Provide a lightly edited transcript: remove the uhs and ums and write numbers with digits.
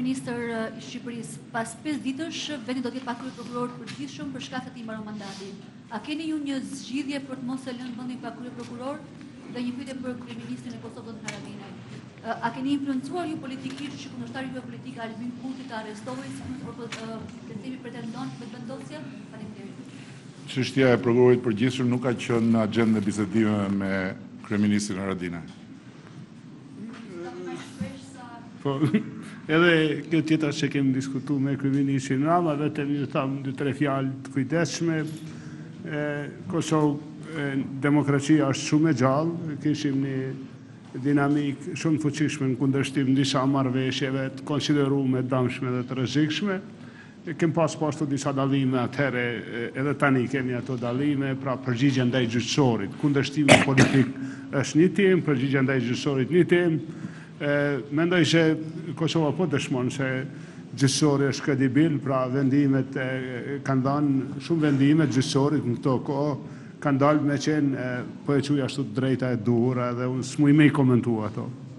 kryeministër i Shqipërisë, pas 5 ditësh vendi do të jetë pa kryeprokuror të përgjithshëm për shkak se i mbaron mandati. A keni ju një zgjidhje për të mos e lënë vendin pa kryeprokuror? Dhe një pyetje për kryeministrin e Kosovës Haradinaj. A keni influencuar ju politikisht që kundërshtari juaj politik Albin Kurti të arrestohej si pretendon vetëvendosje? Faleminderit. Çështja e prokurorit përgjithshëm nuk ka qenë në agjendën e bisedimeve me kryeministrin Haradinaj. Po, edhe kjo tjetër që kemi diskutuar me kryeministrin Rama, vetëm ju tham 2-3 fjalë të kujdesshme. Kosovë, demokracia është shumë e gjallë, kishim një dinamik shumë fuqishme në kundërshtim disa marrëveshjeve të konsideruar dëmshme dhe të rrezikshme. Kem pas ashtu disa dallime atëherë, edhe tani kemi ato dallime, pra përgjigje ndaj gjyqësorit. Kundërshtimi politik është një temë, përgjigje ndaj gjyqësorit një temë. Mendoj se Kosova po dëshmon se gjyqësori është kredibil, pra vendimet kanë dhënë shumë vendime gjyqësorit në këto kohë, kanë dalë me qenë po e quaj ashtu drejta e duhur, edhe unë s'muj me i komentua ato.